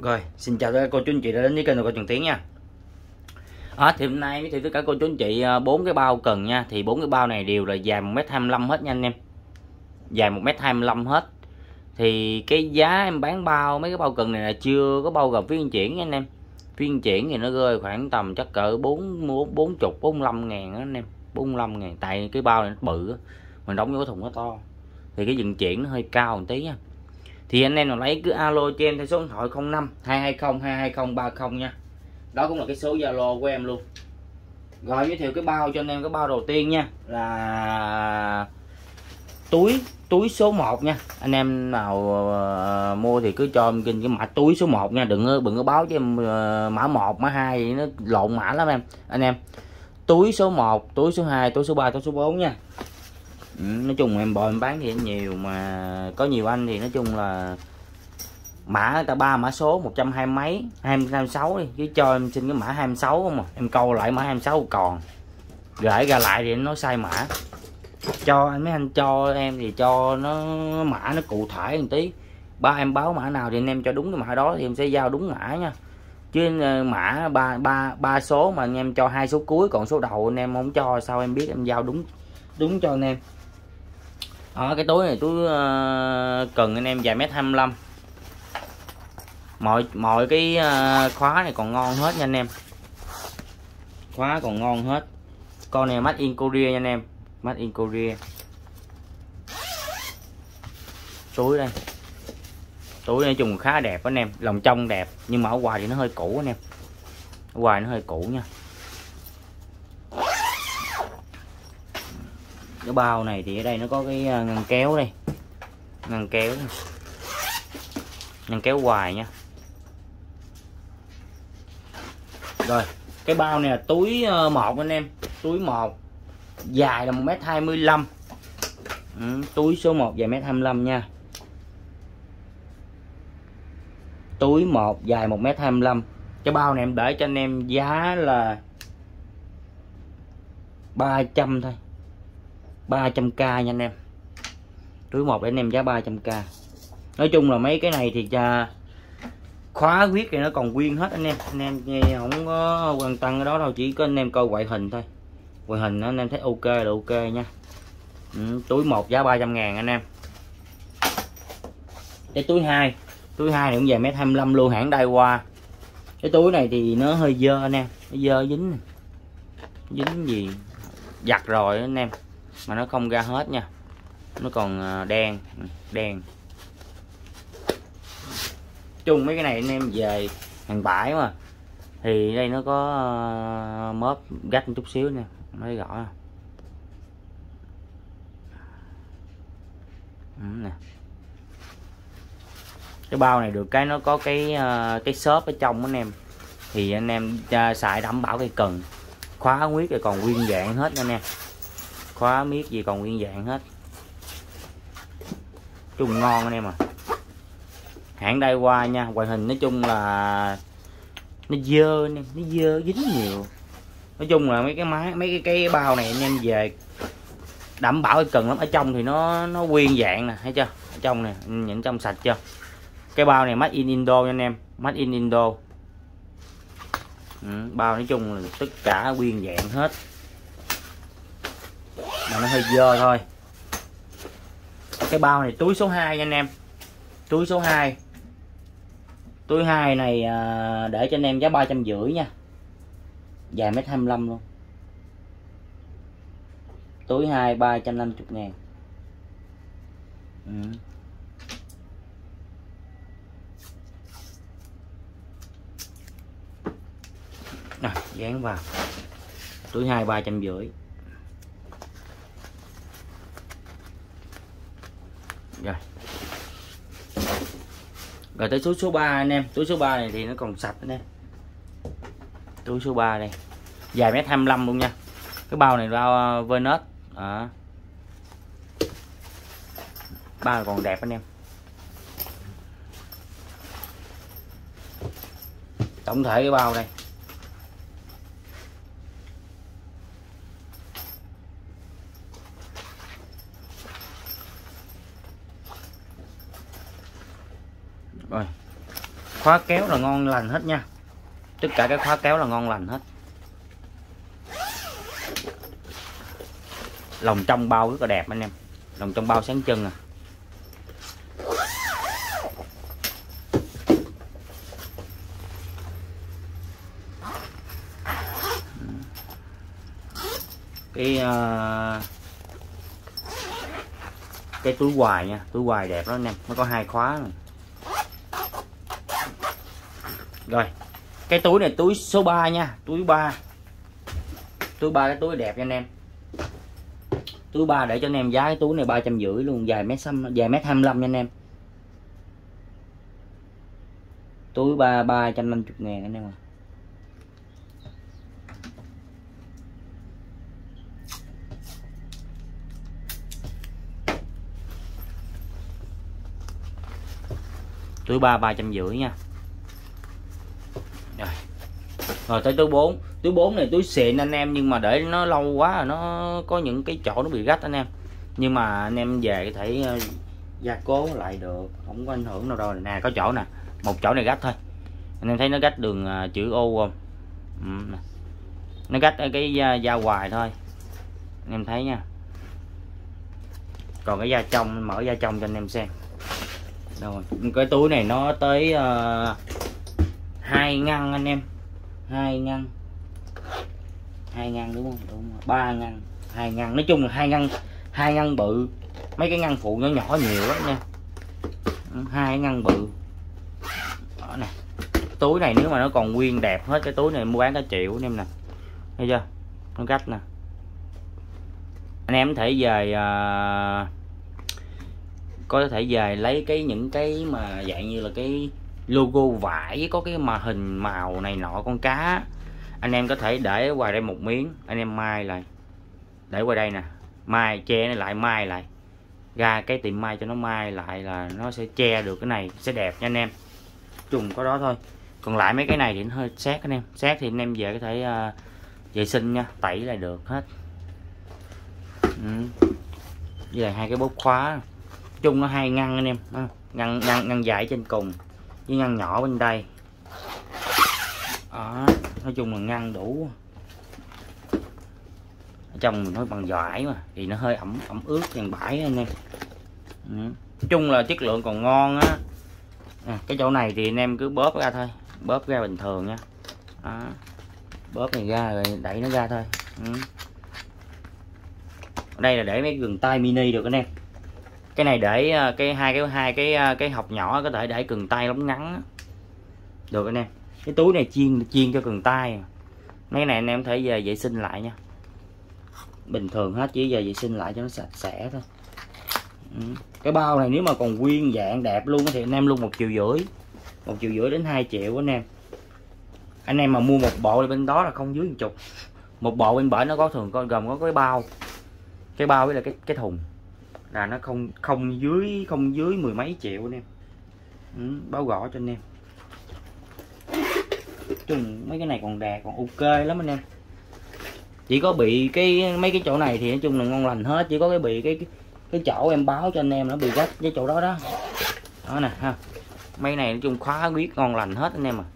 Rồi, xin chào tất cả cô chú anh chị đã đến với kênh của Trần Tiến nha. Thì hôm nay thì tất cả cô chú anh chị 4 cái bao cần nha. Thì 4 cái bao này đều là dài 1m25 hết nha anh em. Dài 1m25 hết. Thì cái giá em bán bao mấy cái bao cần này là chưa có bao gồm phí vận chuyển nha anh em. Phí vận chuyển thì nó rơi khoảng tầm chắc cỡ 45 ngàn anh em. 45 ngàn, tại cái bao này nó bự, mình đóng vô cái thùng nó to. Thì cái vận chuyển nó hơi cao một tí nha. Thì anh em nào lấy cứ alo cho em theo số điện thoại 05 220 220 30 nha. Đó cũng là cái số Zalo của em luôn. Rồi giới thiệu cái bao cho anh em. Cái bao đầu tiên nha là túi số 1 nha. Anh em nào mua thì cứ cho em kinh cái mã túi số 1 nha, đừng có báo cho em mã 1 mã 2 nó lộn mã lắm em. Anh em túi số 1, túi số 2, túi số 3, túi số 4 nha. Nói chung em bò em bán thì nhiều, mà có nhiều anh thì nói chung là mã người ta 3 mã số 120 mấy 26 đi, chứ cho em xin cái mã 26 không mà em câu lại mã 26 còn gửi ra lại thì nó sai mã. Cho anh mấy anh cho em thì cho nó mã nó cụ thể một tí, em báo mã nào thì anh em cho đúng cái mã đó thì em sẽ giao đúng mã nha. Chứ mã ba số mà anh em cho 2 số cuối còn số đầu anh em không cho, sao em biết em giao đúng cho anh em. Cái túi này túi cần anh em dài 1m25. Mọi cái khóa này còn ngon hết nha anh em. Khóa còn ngon hết. Con này made in Korea nha anh em. Made in Korea. Túi đây. Túi nói chung khá đẹp anh em. Lòng trong đẹp nhưng mà ở ngoài thì nó hơi cũ anh em. Ở ngoài nó hơi cũ nha. Cái bao này thì ở đây nó có cái ngăn kéo đây. Ngăn kéo. Ngăn kéo hoài nha. Rồi, cái bao này là túi 1 anh em. Túi 1 dài là 1m25. Túi số 1 dài 1m25 nha. Túi 1 dài 1m25. Cái bao này em để cho anh em giá là 300 thôi. 300k nha anh em. Túi 1 để anh em giá 300k. Nói chung là mấy cái này thì khóa quyết thì nó còn nguyên hết anh em. Anh em không có quan tâm cái đó đâu, chỉ có anh em coi ngoại hình thôi. Ngoại hình anh em thấy ok là ok nha. Túi 1 giá 300 ngàn anh em. Cái túi 2 này cũng dài 1m25 luôn, hãng Daiwa. Cái túi này thì nó hơi dơ anh em, nó dơ dính gì giặt rồi anh em, mà nó không ra hết nha, nó còn đen. Chung mấy cái này anh em về hàng bãi mà thì đây nó có mớp gách một chút xíu nè, thấy rõ không? Nè. Cái bao này được cái nó có cái xốp ở trong anh em, thì anh em xài đảm bảo cái cần. Khóa miết thì còn nguyên dạng hết anh em. Khóa miết gì còn nguyên dạng hết. Chung ngon anh em à. Hãng Daiwa nha. Ngoại hình nói chung là nó dơ anh em, nó dơ dính nhiều. Nói chung là mấy cái bao này anh em về đảm bảo cái cần lắm. Ở trong thì nó nguyên dạng nè, thấy chưa? Ở trong nè, nhìn trong sạch chưa? Cái bao này made in Indo nha anh em, made in Indo. Bao nói chung là tất cả nguyên dạng hết, mà nó hơi dơ thôi. Cái bao này túi số 2 nha anh em. Túi số 2. Túi 2 này để cho anh em giá 350 nha. Dài 1m25 luôn. Túi 2 350 ngàn. Dán vào. Túi 2 350. Rồi tới túi số 3 anh em. Túi số 3 này thì nó còn sạch anh em. Túi số 3 đây dài 1m25 luôn nha. Cái bao này bao Venus. Bao còn đẹp anh em. Tổng thể cái bao đây Rồi Khóa kéo là ngon lành hết nha, tất cả các khóa kéo là ngon lành hết. Lòng trong bao rất là đẹp anh em, lòng trong bao sáng chân à. Cái túi hoài nha, túi hoài đẹp đó anh em, nó có 2 khóa này. Rồi cái túi này túi số 3 nha, túi 3 cái túi đẹp cho anh em. Túi 3 để cho anh em giá cái túi này 350 luôn, dài mét 25 nha anh em. Túi 350.000 anh em à. Túi 350 nha. Rồi tới túi 4. Túi 4 này túi xịn anh em, nhưng mà để nó lâu quá rồi nó có những cái chỗ nó bị rách anh em. Nhưng mà anh em về có thể gia cố lại được, không có ảnh hưởng đâu rồi. Nè có chỗ nè, một chỗ này rách thôi. Anh em thấy nó rách đường chữ O không? Nó rách ở cái da ngoài thôi. Anh em thấy nha. Còn cái da trong, mở da trong cho anh em xem. Rồi, cái túi này nó tới 2 ngăn anh em. 2 ngăn đúng không? Đúng rồi. 3 ngăn, 2 ngăn, nói chung là 2 ngăn bự. Mấy cái ngăn phụ nhỏ nhỏ nhiều lắm nha. 2 ngăn bự. Đó nè. Túi này nếu mà nó còn nguyên đẹp hết, cái túi này mua bán cả triệu anh em nè. Thấy chưa? Nó cách nè. Anh em có thể về có thể về lấy những cái mà dạng như là cái logo vải, có cái mà hình màu này nọ con cá, anh em có thể để ngoài đây một miếng, anh em mai lại để qua đây nè, mai che nó lại, mai lại ra cái tiệm mai cho nó mai lại là nó sẽ che được cái này, sẽ đẹp nha anh em. Trùng có đó thôi, còn lại mấy cái này thì nó hơi sát anh em, sát thì anh em về có thể vệ sinh nha, tẩy lại được hết. Với lại 2 cái bóp khóa, chung nó 2 ngăn anh em, ngăn dài trên cùng với ngăn nhỏ bên đây. Đó, nói chung là ngăn đủ. Ở trong mình nói bằng vải mà thì nó hơi ẩm ướt dàn bãi anh em. Nói chung là chất lượng còn ngon á. Cái chỗ này thì anh em cứ bóp ra thôi, bóp ra bình thường nha. Đó, bóp này ra rồi đẩy nó ra thôi. Ở đây là để mấy gừng tay mini được anh em. Cái này để hai cái hộc nhỏ có thể để cần tay lóng ngắn được anh em. Cái túi này chiên cho cần tay. Mấy này anh em thể về vệ sinh lại nha, bình thường hết, chỉ về vệ sinh lại cho nó sạch sẽ thôi. Cái bao này nếu mà còn nguyên dạng đẹp luôn thì anh em luôn 1,5 triệu đến 2 triệu anh em. Anh em mà mua một bộ thì bên đó là không dưới 10. Một bộ bên bển nó có thường gồm có cái bao với là cái thùng là nó không dưới 10 mấy triệu anh em. Báo gõ cho anh em. Chung mấy cái này còn đẹp, còn ok lắm anh em. Chỉ có bị mấy cái chỗ này thì nói chung là ngon lành hết, chỉ có bị cái chỗ em báo cho anh em nó bị rách với chỗ đó đó. Đó nè ha. Mấy này nói chung khóa quyết ngon lành hết anh em à.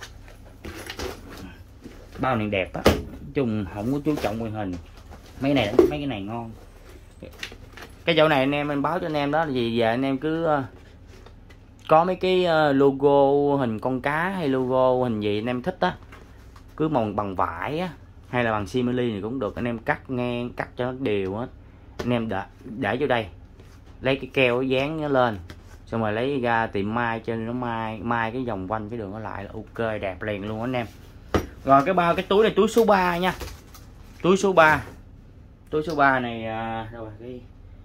Bao này đẹp á. Nói chung không có chú trọng ngoại hình. Mấy cái này ngon. Cái chỗ này anh em báo cho anh em đó là gì, về anh em cứ có mấy cái logo hình con cá hay logo hình gì anh em thích á, cứ mòn bằng vải á hay là bằng simili thì cũng được, anh em cắt ngang, cắt cho nó đều hết, anh em để vô đây, lấy cái keo dán nó lên, xong rồi lấy ra tiệm mai cho nó mai cái vòng quanh cái đường nó lại là ok đẹp liền luôn anh em. Rồi cái túi này túi số 3 nha, túi số 3 này đâu rồi cái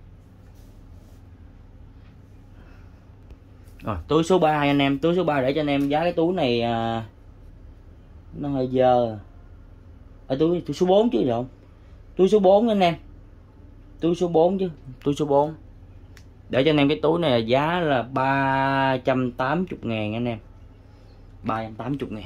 rồi túi số 3 anh em, túi số 3 để cho anh em giá cái túi này nó hơi dơ. Ở túi số 4 chứ không, túi số 4 anh em, túi số 4 chứ, túi số 4 để cho anh em. Cái túi này là giá là 380.000 anh em, 380.000.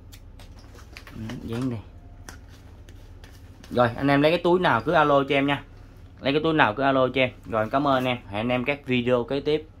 Dán đây. Rồi anh em lấy cái túi nào cứ alo cho em nha. lấy cái túi nào cứ alo cho em. Rồi cảm ơn anh em, hẹn anh em các video kế tiếp.